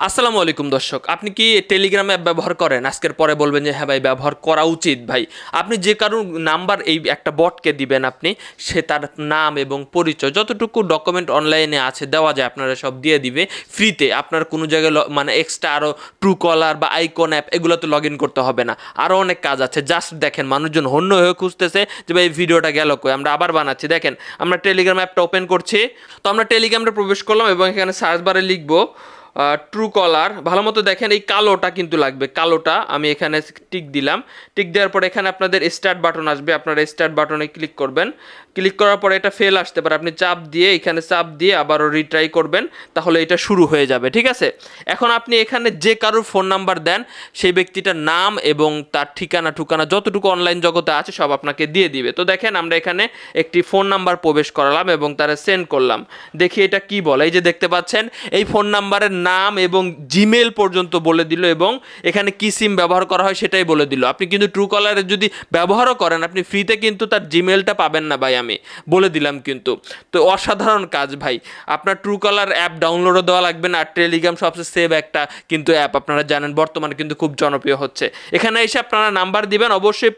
আসসালামু আলাইকুম দর্শক, আপনি কি টেলিগ্রাম অ্যাপ ব্যবহার করেন? আজকের পরে বলবেন যে হ্যাঁ ভাই ব্যবহার করা উচিত ভাই। আপনি যে কারো নাম্বার এই একটা বটকে দিবেন, আপনি সে তার নাম এবং পরিচয় যতটুকু ডকুমেন্ট অনলাইনে আছে দেওয়া যায় আপনারা সব দিয়ে দিবে ফ্রিতে। আপনার কোনো জায়গায় মানে এক্সট্রা আরও ট্রু কলার বা আইকন অ্যাপ এগুলোতে লগ ইন করতে হবে না। আরও অনেক কাজ আছে। জাস্ট দেখেন মানুষজন হন্য হয়ে খুঁজতেছে যে ভাই এই ভিডিওটা গেল কই, আমরা আবার বানাচ্ছি। দেখেন আমরা টেলিগ্রাম অ্যাপটা ওপেন করছি। তো আমরা টেলিগ্রামটা প্রবেশ করলাম এবং এখানে সার্চ বারে লিখবো ট্রু কলার। ভালো মতো দেখেন এই কালোটা কিন্তু লাগবে, কালোটা আমি এখানে টিক দিলাম। টিক দেওয়ার পরে এখানে আপনাদের স্টার্ট বাটন আসবে, আপনারা স্টার্ট বাটনে ক্লিক করবেন। ক্লিক করার পরে এটা ফেল আসতে পারে, আপনি চাপ দিয়ে এখানে চাপ দিয়ে আবারও রিট্রাই করবেন, তাহলে এটা শুরু হয়ে যাবে। ঠিক আছে, এখন আপনি এখানে যে কারোর ফোন নাম্বার দেন সেই ব্যক্তিটার নাম এবং তার ঠিকানা ঠিকানা যতটুকু অনলাইন জগতে আছে সব আপনাকে দিয়ে দিবে। তো দেখেন আমরা এখানে একটি ফোন নাম্বার প্রবেশ করালাম এবং তারা সেন্ড করলাম। দেখি এটা কি বলে। এই যে দেখতে পাচ্ছেন এই ফোন নাম্বারের নাম এবং জিমেল পর্যন্ত বলে দিল এবং এখানে কি সিম ব্যবহার করা হয় সেটাই বলে দিল। আপনি কিন্তু ট্রু কলারে যদি ব্যবহারও করেন আপনি ফ্রিতে কিন্তু তার জিমেলটা পাবেন না ভাই, আমি বলে দিলাম কিন্তু। তো অসাধারণ কাজ ভাই। আপনার ট্রু কলার অ্যাপ ডাউনলোডও দেওয়া লাগবে না। আর টেলিগ্রাম সবচেয়ে সেভ একটা কিন্তু অ্যাপ, আপনারা জানেন বর্তমানে কিন্তু খুব জনপ্রিয় হচ্ছে। এখানে এসে আপনারা নাম্বার দিবেন, অবশ্যই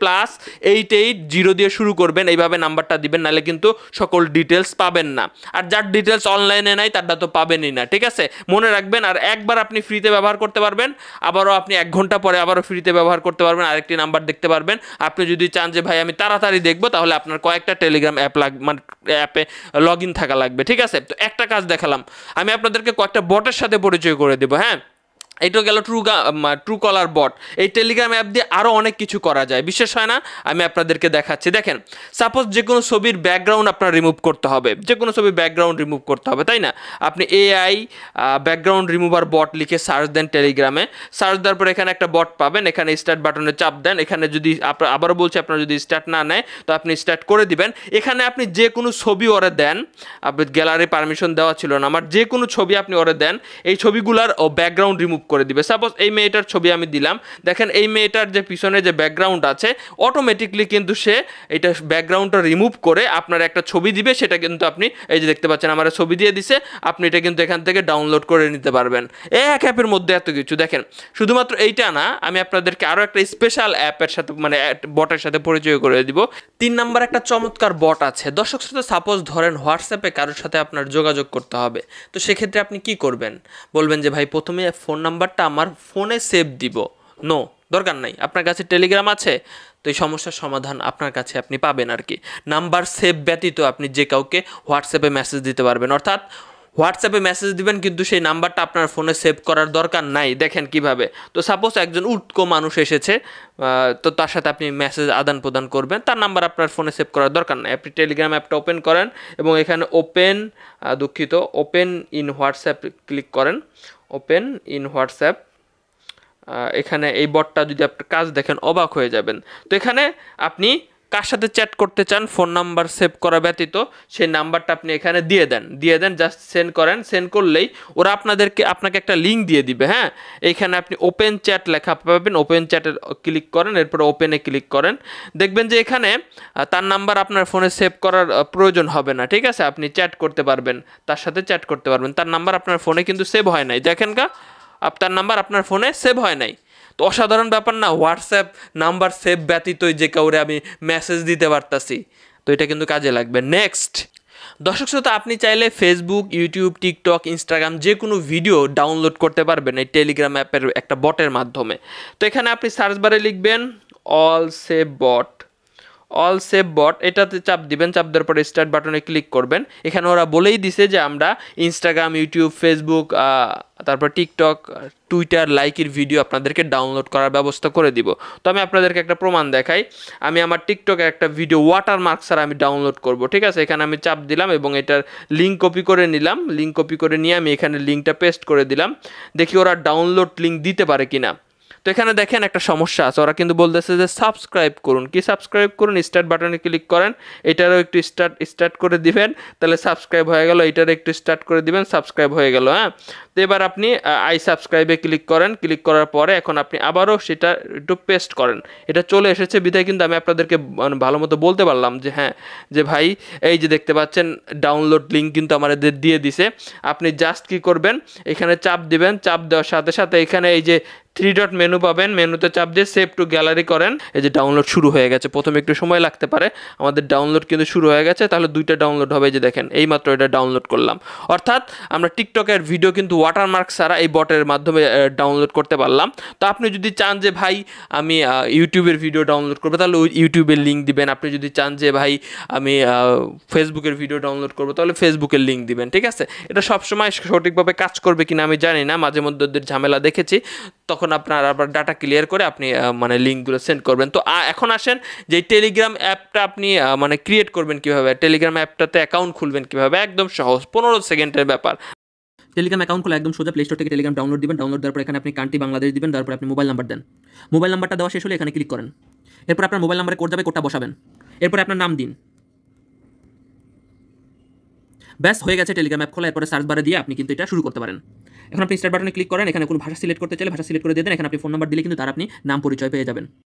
+88 দিয়ে শুরু করবেন, এইভাবে নাম্বারটা দিবেন, নাহলে কিন্তু সকল ডিটেলস পাবেন না। আর যার ডিটেলস অনলাইনে নাই তারটা তো পাবেনই না। ঠিক আছে, মনে রাখবেন। আর একবার আপনি ফ্রিতে ব্যবহার করতে পারবেন, আবারও আপনি 1 ঘন্টা পরে আবারও ফ্রিতে ব্যবহার করতে পারবেন, আরেকটি নাম্বার দেখতে পারবেন। আপনি যদি চান যে ভাই আমি তাড়াতাড়ি দেখবো, তাহলে আপনার কয়েকটা টেলিগ্রাম অ্যাপ মানে অ্যাপে লগ ইন থাকা লাগবে। ঠিক আছে, তো একটা কাজ দেখালাম, আমি আপনাদেরকে কয়েকটা বটের সাথে পরিচয় করে দেবো। হ্যাঁ, এইটা গেল ট্রু কলার বট। এই টেলিগ্রাম অ্যাপ দিয়ে আরও অনেক কিছু করা যায়, বিশেষ হয় না? আমি আপনাদেরকে দেখাচ্ছি। দেখেন, সাপোজ যে কোনো ছবির ব্যাকগ্রাউন্ড আপনার রিমুভ করতে হবে, যে কোনো ছবির ব্যাকগ্রাউন্ড রিমুভ করতে হবে, তাই না? আপনি AI ব্যাকগ্রাউন্ড রিমুভার বট লিখে সার্চ দেন টেলিগ্রামে। সার্চ দেওয়ার পর এখানে একটা বট পাবেন, এখানে স্টার্ট বাটনে চাপ দেন। এখানে যদি আপনার আবারও বলছি, আপনার যদি স্টার্ট না নেয় তো আপনি স্টার্ট করে দিবেন। এখানে আপনি যে কোনো ছবি ওরে দেন, আপনি গ্যালারি পারমিশন দেওয়া ছিল না আমার, যে কোনো ছবি আপনি ওরে দেন, এই ছবিগুলার ব্যাকগ্রাউন্ড রিমুভ করে দিবে। সাপোজ এই মেয়েটার ছবি আমি দিলাম, দেখেন এই মেয়েটার যে পিছনে যে ব্যাকগ্রাউন্ড আছে অটোমেটিকলি কিন্তু সে এটা ব্যাকগ্রাউন্ডটা রিমুভ করে আপনার একটা ছবি দিবে। সেটা কিন্তু আপনি এই যে দেখতে পাচ্ছেন আমার ছবি দিয়ে দিছে, আপনি এটা কিন্তু এখান থেকে ডাউনলোড করে নিতে পারবেন। এক অ্যাপের মধ্যে এত কিছু। দেখেন, শুধুমাত্র এইটা না, আমি আপনাদেরকে আরও একটা স্পেশাল অ্যাপের সাথে মানে বটের সাথে পরিচয় করে দিব। 3 নাম্বার একটা চমৎকার বট আছে। দর্শক শ্রোতা, সাপোজ ধরেন হোয়াটসঅ্যাপে কারোর সাথে আপনার যোগাযোগ করতে হবে, তো সেক্ষেত্রে আপনি কি করবেন? বলবেন যে ভাই প্রথমে ফোন নাম্বারটা আমার ফোনে সেভ দিব। নো, দরকার নাই। আপনার কাছে টেলিগ্রাম আছে, তো এই সমস্যার সমাধান আপনার কাছে আপনি পাবেন আর কি। নাম্বার সেভ ব্যতীত আপনি যে কাউকে হোয়াটসঅ্যাপে মেসেজ দিতে পারবেন, অর্থাৎ হোয়াটসঅ্যাপে মেসেজ দিবেন কিন্তু সেই নাম্বারটা আপনার ফোনে সেভ করার দরকার নাই। দেখেন কিভাবে। তো সাপোজ একজন উটকো মানুষ এসেছে, তো তার সাথে আপনি মেসেজ আদান প্রদান করবেন, তার নাম্বার আপনার ফোনে সেভ করার দরকার নাই। আপনি টেলিগ্রাম অ্যাপটা ওপেন করেন এবং এখানে ওপেন ইন হোয়াটসঅ্যাপ ক্লিক করেন। ওপেন ইন হোয়াটসঅ্যাপ, এখানে এই বটটা যদি আপনার কাজ দেখেন অবাক হয়ে যাবেন। তো এখানে আপনি কার সাথে চ্যাট করতে চান ফোন নাম্বার সেভ করা ব্যতীত সেই নাম্বারটা আপনি এখানে দিয়ে দেন, জাস্ট সেন্ড করেন। সেন্ড করলেই ওরা আপনাকে একটা লিঙ্ক দিয়ে দিবে। হ্যাঁ, এইখানে আপনি ওপেন চ্যাট লেখা পাবেন, ওপেন চ্যাটে ক্লিক করেন, এরপরে ওপেনে ক্লিক করেন। দেখবেন যে এখানে তার নাম্বার আপনার ফোনে সেভ করার প্রয়োজন হবে না। ঠিক আছে, আপনি চ্যাট করতে পারবেন, তার সাথে চ্যাট করতে পারবেন। তার নাম্বার আপনার ফোনে কিন্তু সেভ হয় নাই। দেখেন আপনার নাম্বার আপনার ফোনে সেভ হয় নাই। তো অসাধারণ ব্যাপার না? হোয়াটসঅ্যাপ নাম্বার সেভ ব্যতীতই যে কাউরে আমি মেসেজ দিতে পারতাছি, তো এটা কিন্তু কাজে লাগবে। নেক্সট, দর্শক শ্রোতা, আপনি চাইলে ফেসবুক, ইউটিউব, টিকটক, ইনস্টাগ্রাম যে কোনো ভিডিও ডাউনলোড করতে পারবেন এই টেলিগ্রাম অ্যাপের একটা বটের মাধ্যমে। তো এখানে আপনি সার্চ বারে লিখবেন অল সেভ বট, এটাতে চাপ দিবেন। চাপ দেওয়ার পরে স্টার্ট বাটনে ক্লিক করবেন। এখানে ওরা বলেই দিছে যে আমরা ইনস্টাগ্রাম, ইউটিউব, ফেসবুক, তারপর টিকটক, টুইটার লাইকের ভিডিও আপনাদেরকে ডাউনলোড করার ব্যবস্থা করে দিব। তো আমি আপনাদেরকে একটা প্রমাণ দেখাই। আমি আমার টিকটকের একটা ভিডিও ওয়াটারমার্ক ছাড়া আমি ডাউনলোড করব। ঠিক আছে, এখানে আমি চাপ দিলাম এবং এটার লিঙ্ক কপি করে নিলাম। লিঙ্ক কপি করে নিয়ে আমি এখানে লিঙ্কটা পেস্ট করে দিলাম। দেখি ওরা ডাউনলোড লিঙ্ক দিতে পারে কিনা। তো তো এখানে দেখেন একটা সমস্যা আছে, ওরা কিন্তু বলতেছে যে সাবস্ক্রাইব করুন। কি সাবস্ক্রাইব করুন? স্টার্ট বাটনে ক্লিক করেন, এটারও একটু স্টার্ট করে দিবেন, তাহলে সাবস্ক্রাইব হয়ে গেল। এটারও একটু স্টার্ট করে দিবেন, সাবস্ক্রাইব হয়ে গেল। হ্যাঁ, তো এবার আপনি আই সাবস্ক্রাইবে ক্লিক করেন, ক্লিক করার পরে এখন আপনি আবারও সেটা একটু পেস্ট করেন। এটা চলে এসেছে বিধায় কিন্তু আমি আপনাদেরকে মানে ভালো মতো বলতে পারলাম যে হ্যাঁ, যে ভাই এই যে দেখতে পাচ্ছেন ডাউনলোড লিঙ্ক কিন্তু আমাদের দিয়ে দিছে। আপনি জাস্ট কি করবেন, এখানে চাপ দিবেন, চাপ দেওয়ার সাথে সাথে এখানে এই যে 3 ডট মেনু পাবেন, মেনুতে চাপ দিয়ে সেভ টু গ্যালারি করেন। এই যে ডাউনলোড শুরু হয়ে গেছে, প্রথমে একটু সময় লাগতে পারে, আমাদের ডাউনলোড কিন্তু শুরু হয়ে গেছে। তাহলে 2টা ডাউনলোড হবে, এই যে দেখেন এইমাত্র এটা ডাউনলোড করলাম। অর্থাৎ আমরা টিকটকের ভিডিও কিন্তু ওয়াটারমার্ক ছাড়া এই বটের মাধ্যমে ডাউনলোড করতে পারলাম। তো আপনি যদি চান যে ভাই আমি ইউটিউবের ভিডিও ডাউনলোড করবো, তাহলে ওই ইউটিউবের লিঙ্ক দিবেন। আপনি যদি চান যে ভাই আমি ফেসবুকের ভিডিও ডাউনলোড করবো, তাহলে ফেসবুকের লিঙ্ক দিবেন। ঠিক আছে, এটা সবসময় সঠিকভাবে কাজ করবে কিনা আমি জানি না, মাঝে মধ্যে ওদের ঝামেলা দেখেছি। তখন আপনার আবার ডাটা ক্লিয়ার করে আপনি মানে লিঙ্কগুলো সেন্ড করবেন। তো এখন আসেন যে টেলিগ্রাম অ্যাপটা আপনি মানে ক্রিয়েট করবেন কীভাবে, টেলিগ্রাম অ্যাপটাতে অ্যাকাউন্ট খুলবেন কীভাবে, একদম সহজ, 15 সেকেন্ডের ব্যাপার। টেলিগ্রাম অ্যাকাউন্ট খোলা একদম সোজা, প্লে স্টোর থেকে টেলিগ্রাম ডাউনলোড দিবেন, ডাউনলোড দেওয়ার পর এখানে আপনি কান্ট্রি বাংলাদেশ দিবেন, তারপর আপনি মোবাইল নাম্বার দেন। মোবাইল নাম্বারটা দেওয়া শেষ হলে এখানে ক্লিক করেন। এরপর আপনার মোবাইল নাম্বারে কোড যাবে, কোডটা বসাবেন। এরপরে আপনার নাম দিন। ব্যাস হয়ে গেছে টেলিগ্রাম অ্যাপ খোলা। এরপরে সার্চ বারে দিয়ে আপনি কিন্তু এটা শুরু করতে পারেন। এখন আপনি স্টার্ট বাটনে ক্লিক করেন, এখানে কোনো ভাষা সিলেক্ট করতে চাইলে ভাষা সিলেক্ট করে দিয়ে দেন। এখানে আপনি ফোন নাম্বার দিলে কিন্তু তার আপনি নাম পরিচয় পেয়ে যাবেন।